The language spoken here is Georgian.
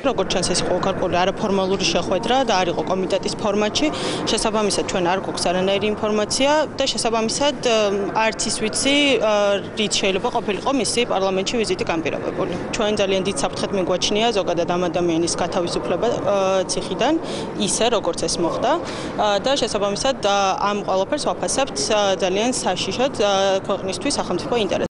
როგორც ჩანს ეს იყო გარკვეული არაფორმალური შეხვედრა და არ იყო კომიტეტის ფორმატში. შესაბამისად ჩვენ არ გვაქვს არანაირი ინფორმაცია და შესაბამისად არც ის ვიცი რით შეიძლება ყოფილიყო მისი პარლამენტში ვიზიტი განპირობებული. ჩვენ ძალიან დიდ საფრთხედ მიგვაჩნია ზოგადად ამ ადამიანის გათავისუფლება ციხიდან ისე როგორც ეს მოხდა და შესაბამისად ამ ყველაფერს ვაფასებთ ძალიან საშიშად ქვეყნისთვის სახელმწიფო ინტერესს.